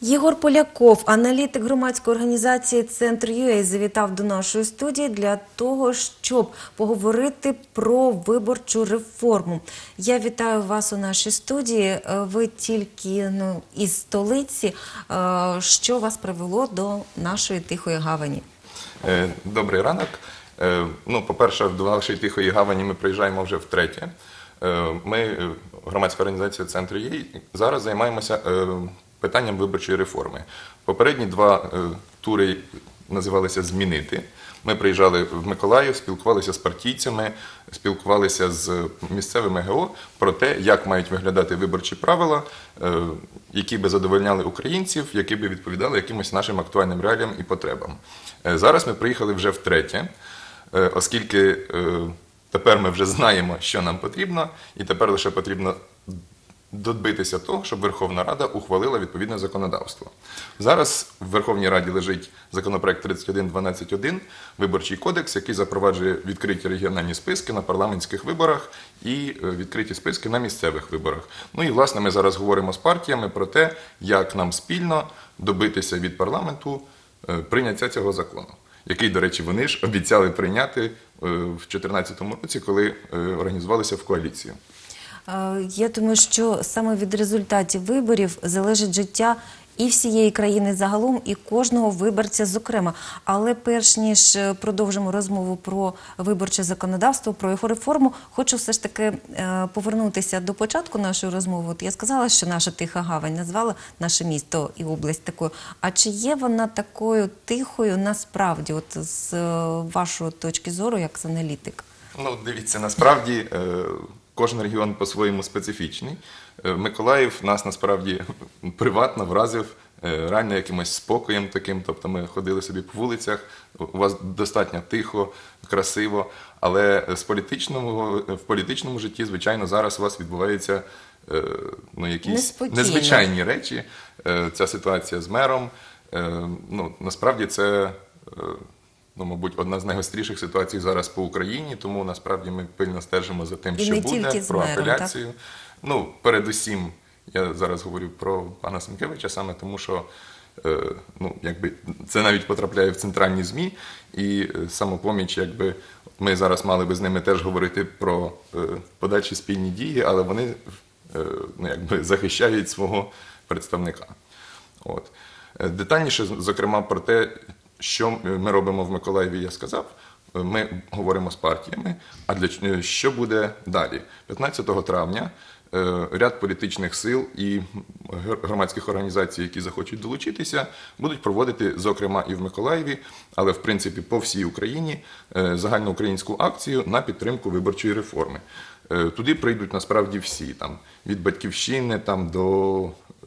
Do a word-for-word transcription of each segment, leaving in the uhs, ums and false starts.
Єгор Поляков, аналітик громадської організації «Центр.ЮА», завітав до нашої студії для того, щоб поговорити про виборчу реформу. Я вітаю вас у нашій студії. Ви тільки ну, із столиці. Що вас привело до нашої Тихої Гавані? Добрий ранок. Ну, по-перше, до нашої Тихої Гавані ми приїжджаємо вже втретє. Ми, громадська організація «Центр.ЮА», зараз займаємося питанням виборчої реформи. Попередні два е, тури називалися «Змінити». Ми приїжджали в Миколаїв, спілкувалися з партійцями, спілкувалися з місцевими ГО про те, як мають виглядати виборчі правила, е, які би задовольняли українців, які би відповідали якимось нашим актуальним реаліям і потребам. Е, зараз ми приїхали вже втретє, е, оскільки е, тепер ми вже знаємо, що нам потрібно, і тепер лише потрібно добитися того, щоб Верховна Рада ухвалила відповідне законодавство. Зараз в Верховній Раді лежить законопроект тридцять один дванадцять один, Виборчий кодекс, який запроваджує відкриті регіональні списки на парламентських виборах і відкриті списки на місцевих виборах. Ну і, власне, ми зараз говоримо з партіями про те, як нам спільно добитися від парламенту прийняття цього закону, який, до речі, вони ж обіцяли прийняти в дві тисячі чотирнадцятому році, коли організувалися в коаліцію. Я думаю, що саме від результатів виборів залежить життя і всієї країни загалом, і кожного виборця зокрема. Але перш ніж продовжимо розмову про виборче законодавство, про його реформу, хочу все ж таки повернутися до початку нашої розмови. От я сказала, що наша Тиха Гавань назвала наше місто і область такою. А чи є вона такою тихою насправді, от з вашої точки зору, як з аналітика? Ну, дивіться, насправді кожен регіон по-своєму специфічний. Миколаїв нас насправді приватно вразив реально якимось спокоєм таким. Тобто ми ходили собі по вулицях, у вас достатньо тихо, красиво. Але з політичного, в політичному житті, звичайно, зараз у вас відбуваються ну, якісь Неспокійно. незвичайні речі. Ця ситуація з мером. Ну, насправді це... Ну, мабуть, одна з найгостріших ситуацій зараз по Україні, тому насправді ми пильно стежимо за тим, і що не буде, про мером, апеляцію. Так? Ну, передусім, я зараз говорю про пана Сенкевича саме тому, що е, ну, якби, це навіть потрапляє в центральні ЗМІ, і «Самопоміч», якби, ми зараз мали би з ними теж говорити про е, подальші спільні дії, але вони е, ну, якби, захищають свого представника. От. Детальніше, зокрема, про те, що ми робимо в Миколаєві, я сказав. Ми говоримо з партіями. А для що буде далі? п'ятнадцятого травня ряд політичних сил і громадських організацій, які захочуть долучитися, будуть проводити, зокрема і в Миколаєві, але в принципі по всій Україні, загальноукраїнську акцію на підтримку виборчої реформи. Туди прийдуть насправді всі, там, від Батьківщини там, до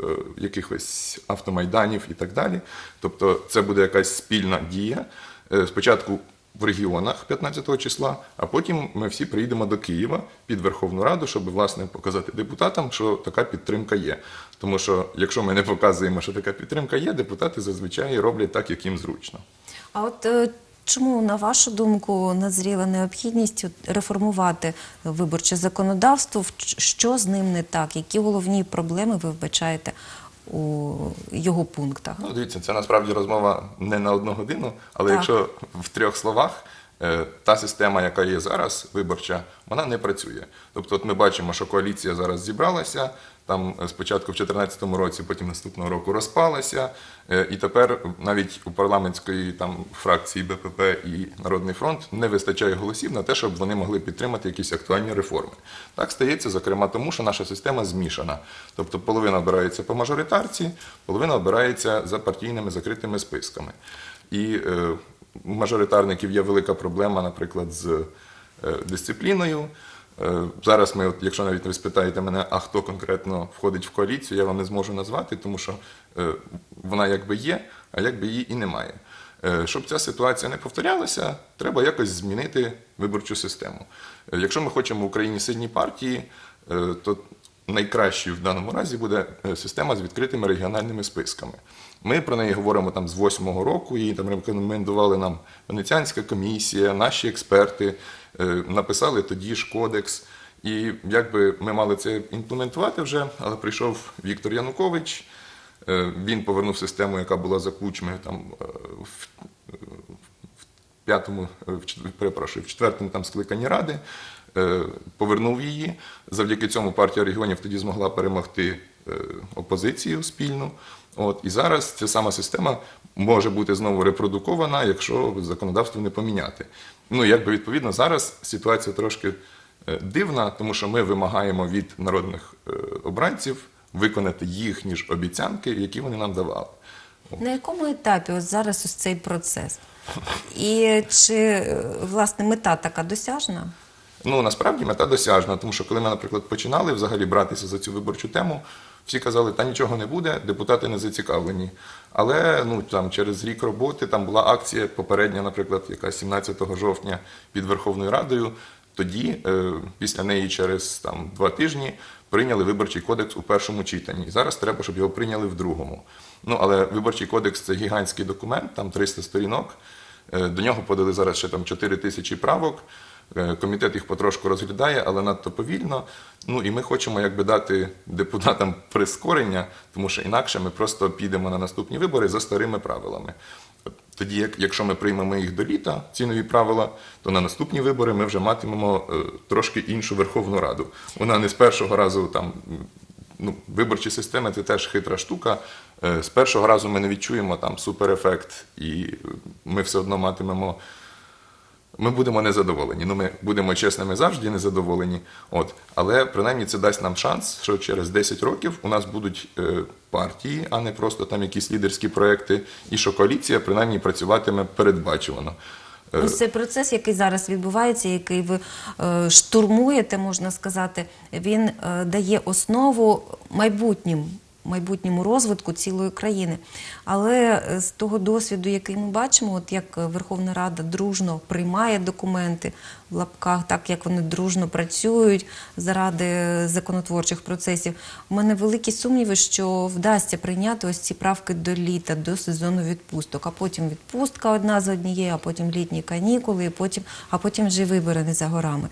якихось автомайданів і так далі. Тобто це буде якась спільна дія. Спочатку в регіонах п'ятнадцятого числа, а потім ми всі приїдемо до Києва під Верховну Раду, щоб, власне, показати депутатам, що така підтримка є. Тому що, якщо ми не показуємо, що така підтримка є, депутати зазвичай роблять так, як їм зручно. А от чому, на вашу думку, назріла необхідність реформувати виборче законодавство? Що з ним не так? Які головні проблеми ви вбачаєте у його пунктах? Ну, дивіться, це насправді розмова не на одну годину, але так. Якщо в трьох словах, та система, яка є зараз, виборча, вона не працює. Тобто от ми бачимо, що коаліція зараз зібралася, там спочатку в дві тисячі чотирнадцятому році, потім наступного року розпалася, і тепер навіть у парламентської там, фракції Б П П і Народний фронт не вистачає голосів на те, щоб вони могли підтримати якісь актуальні реформи. Так стається, зокрема, тому, що наша система змішана. Тобто половина обирається по мажоритарці, половина обирається за партійними закритими списками. І е, у мажоритарників є велика проблема, наприклад, з е, дисципліною. Зараз ми, от, якщо навіть ви спитаєте мене, а хто конкретно входить в коаліцію, я вам не зможу назвати, тому що е, вона якби є, а якби її і немає. Е, щоб ця ситуація не повторялася, треба якось змінити виборчу систему. Е, якщо ми хочемо в Україні сильні партії, е, то найкращою в даному разі буде система з відкритими регіональними списками. Ми про неї говоримо там з восьмого року, її там рекомендували нам Венеціанська комісія, наші експерти, написали тоді ж кодекс. І якби ми мали це імплементувати вже, але прийшов Віктор Янукович, Е, Він повернув систему, яка була за Кучми там, е, в, в п'ятому, е, в, чет- перепрошую, в четвертому там скликанні Ради, е, повернув її. Завдяки цьому партія регіонів тоді змогла перемогти е, опозицію спільну. От, і зараз ця сама система може бути знову репродукована, якщо законодавство не поміняти. Ну, якби відповідно зараз ситуація трошки е, дивна, тому що ми вимагаємо від народних е, обранців виконати їхні ж обіцянки, які вони нам давали. На якому етапі ось зараз ось цей процес? І чи, е, власне, мета така досяжна? Ну, насправді мета досяжна, тому що коли ми, наприклад, починали взагалі братися за цю виборчу тему, всі казали, та нічого не буде, депутати не зацікавлені. Але ну, там, через рік роботи там була акція попередня, наприклад, яка сімнадцятого жовтня під Верховною Радою. Тоді, е, після неї через там, два тижні, прийняли Виборчий кодекс у першому читанні. І зараз треба, щоб його прийняли в другому. Ну, але Виборчий кодекс – це гігантський документ, там триста сторінок. Е, До нього подали зараз ще там чотири тисячі правок. Е, Комітет їх потрошку розглядає, але надто повільно. Ну і ми хочемо якби дати депутатам прискорення, тому що інакше ми просто підемо на наступні вибори за старими правилами. Тоді, як, якщо ми приймемо їх до літа, ці нові правила, то на наступні вибори ми вже матимемо е, трошки іншу Верховну Раду. Вона не з першого разу там. Ну, виборчі системи – це теж хитра штука. Е, З першого разу ми не відчуємо там суперефект, і ми все одно матимемо. Ми будемо незадоволені. Ну, ми будемо чесними завжди незадоволені. От. Але принаймні це дасть нам шанс, що через десять років у нас будуть е, партії, а не просто там якісь лідерські проекти, і що коаліція принаймні працюватиме передбачувано. Е, Ось цей процес, який зараз відбувається, який ви е, штурмуєте, можна сказати, він е, дає основу майбутнім, майбутньому розвитку цілої країни. Але е, з того досвіду, який ми бачимо, от як Верховна Рада дружно приймає документи в лапках, так як вони дружно працюють заради законотворчих процесів, у мене великі сумніви, що вдасться прийняти ось ці правки до літа, до сезону відпусток, а потім відпустка одна за однією, а потім літні канікули, і потім, а потім вже вибори не за горами.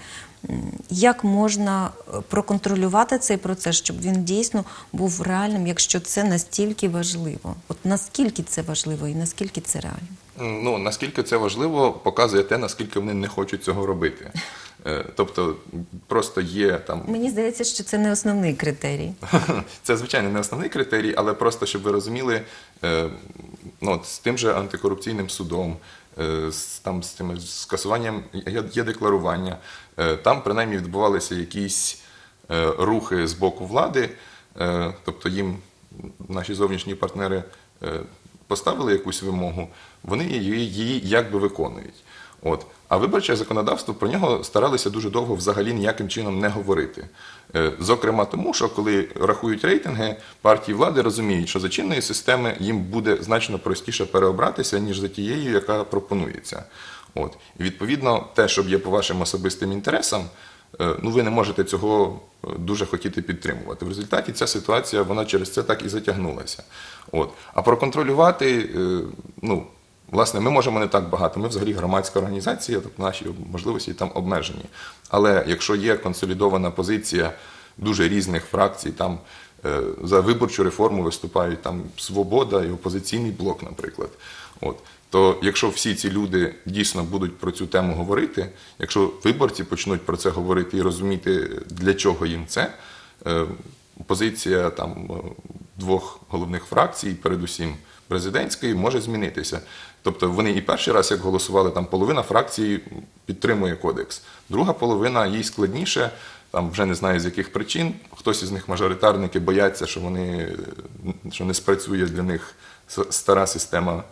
Як можна проконтролювати цей процес, щоб він дійсно був реальним, якщо це настільки важливо? От наскільки це важливо і наскільки це реально? Ну, наскільки це важливо, показує те, наскільки вони не хочуть цього робити. Е, Тобто, просто є там... Мені здається, що це не основний критерій. Це, звичайно, не основний критерій, але просто, щоб ви розуміли, е, ну, от, з тим же антикорупційним судом, е, з, там, з тим скасуванням є декларування, е, там принаймні відбувалися якісь е, рухи з боку влади, е, тобто їм наші зовнішні партнери е, поставили якусь вимогу, вони її, її якби виконують. От. А виборче законодавство, про нього старалися дуже довго взагалі ніяким чином не говорити. Е, Зокрема тому, що коли рахують рейтинги, партії влади розуміють, що за чинної системи їм буде значно простіше переобратися, ніж за тією, яка пропонується. От. І відповідно, те, що є по вашим особистим інтересам, е, ну ви не можете цього дуже хотіти підтримувати. В результаті ця ситуація, вона через це так і затягнулася. От. А проконтролювати, е, ну, власне, ми можемо не так багато. Ми взагалі громадська організація, тобто наші можливості там обмежені. Але якщо є консолідована позиція дуже різних фракцій, там е, за виборчу реформу виступають там Свобода і Опозиційний блок, наприклад. От. То якщо всі ці люди дійсно будуть про цю тему говорити, якщо виборці почнуть про це говорити і розуміти, для чого їм це, е, позиція там двох головних фракцій, передусім президентської, може змінитися. Тобто вони і перший раз, як голосували, там половина фракції підтримує кодекс, друга половина, їй складніше, там вже не знаю з яких причин, хтось із них мажоритарники бояться, що вони, що не спрацює для них стара система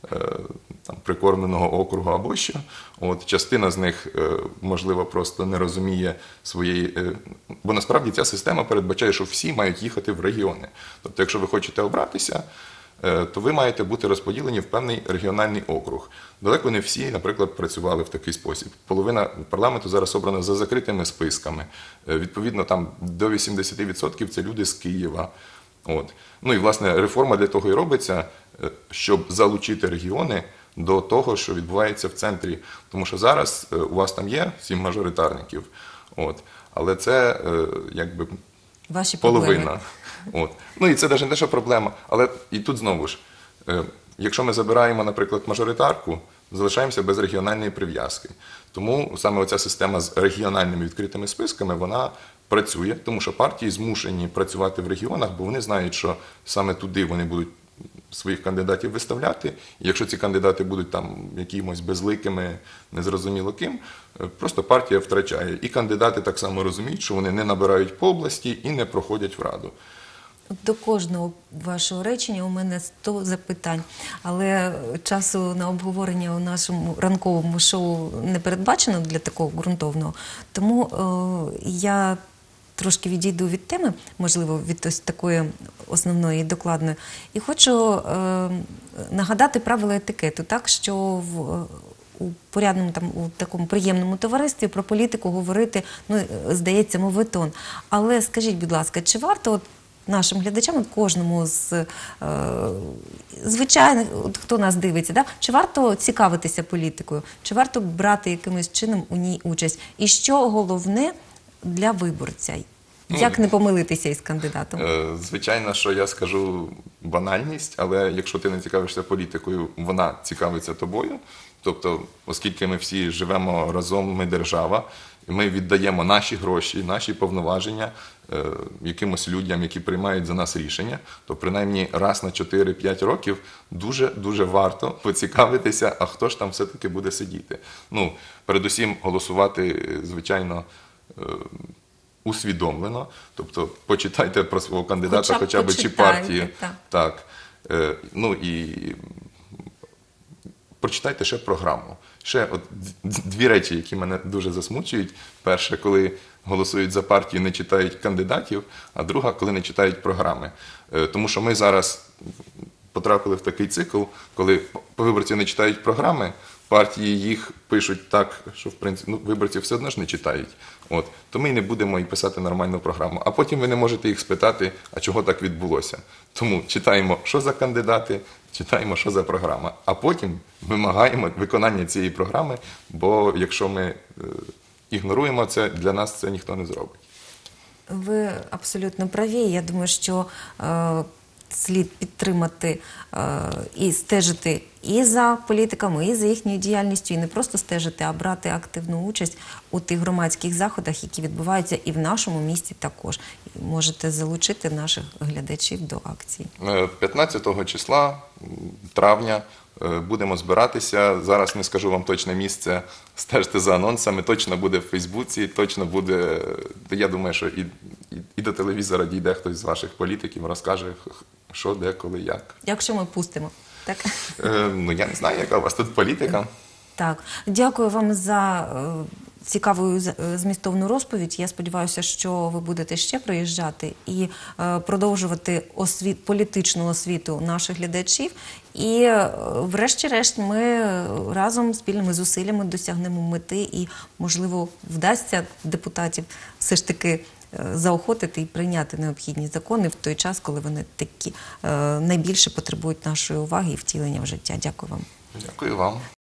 там, прикормленого округу або що. От, частина з них, можливо, просто не розуміє своєї... Бо насправді ця система передбачає, що всі мають їхати в регіони. Тобто, якщо ви хочете обратися, то ви маєте бути розподілені в певний регіональний округ. Далеко не всі, наприклад, працювали в такий спосіб. Половина парламенту зараз обрана за закритими списками. Відповідно, там до вісімдесят відсотків це люди з Києва. От. Ну і, власне, реформа для того і робиться, щоб залучити регіони до того, що відбувається в центрі. Тому що зараз у вас там є сім мажоритарників, от. Але це якби... Ваші проблеми. половина. От. Ну і це навіть не те, що проблема, але і тут знову ж, е, якщо ми забираємо, наприклад, мажоритарку, залишаємося без регіональної прив'язки. Тому саме оця система з регіональними відкритими списками, вона працює, тому що партії змушені працювати в регіонах, бо вони знають, що саме туди вони будуть своїх кандидатів виставляти. І якщо ці кандидати будуть там якимось безликими, незрозуміло ким, е, просто партія втрачає. І кандидати так само розуміють, що вони не набирають по області і не проходять в Раду. До кожного вашого речення у мене сто запитань, але часу на обговорення у нашому ранковому шоу не передбачено для такого ґрунтовного. Тому е, я трошки відійду від теми, можливо, від ось такої основної і докладної. І хочу е, нагадати правила етикету, так, що в у порядному, там, у такому приємному товаристві про політику говорити, ну, здається, моветон. Але скажіть, будь ласка, чи варто от нашим глядачам, от кожному з е, звичайних, от хто нас дивиться, да? Чи варто цікавитися політикою, чи варто брати якимось чином у ній участь? І що головне для виборця? Як не помилитися із кандидатом? Е, Звичайно, що я скажу банальність, але якщо ти не цікавишся політикою, вона цікавиться тобою. Тобто, оскільки ми всі живемо разом, ми держава, і ми віддаємо наші гроші, наші повноваження е, якимось людям, які приймають за нас рішення, то принаймні раз на чотири-п'ять років дуже-дуже варто поцікавитися, а хто ж там все-таки буде сидіти. Ну, передусім голосувати, звичайно, е, усвідомлено, тобто почитайте про свого кандидата, Хоча б хоча б чи почитайте, партії. так. Так. Е, ну і прочитайте ще програму. Ще от дві речі, які мене дуже засмучують. Перше, коли голосують за партію, не читають кандидатів, а друга, коли не читають програми. Е, тому що ми зараз потрапили в такий цикл, коли виборці не читають програми, партії їх пишуть так, що в принципі ну, виборці все одно ж не читають. От. То ми й не будемо і писати нормальну програму. А потім ви не можете їх спитати, а чого так відбулося. Тому читаємо, що за кандидати, читаємо, що за програма. А потім вимагаємо виконання цієї програми, бо якщо ми е, ігноруємо це, для нас це ніхто не зробить. Ви абсолютно праві. Я думаю, що е, слід підтримати е, і стежити і за політиками, і за їхньою діяльністю, і не просто стежити, а брати активну участь у тих громадських заходах, які відбуваються і в нашому місті також. І можете залучити наших глядачів до акції. Е, п'ятнадцятого числа м, травня е, будемо збиратися. Зараз не скажу вам точне місце, стежте за анонсами. Точно буде в Фейсбуці, точно буде, е, я думаю, що і, і, і до телевізора дійде хтось з ваших політиків, розкаже, х- що, де, коли, як. Якщо ми пустимо. Так? Е, ну, я не знаю, яка у вас тут політика. Так, дякую вам за е, цікаву з- е, змістовну розповідь. Я сподіваюся, що ви будете ще приїжджати і е, продовжувати освіт, політичну освіту наших глядачів. І е, врешті-решт ми разом спільними зусиллями досягнемо мети і, можливо, вдасться депутатів все ж таки е, заохотити і прийняти необхідні закони в той час, коли вони такі е, найбільше потребують нашої уваги і втілення в життя. Дякую вам. Дякую вам.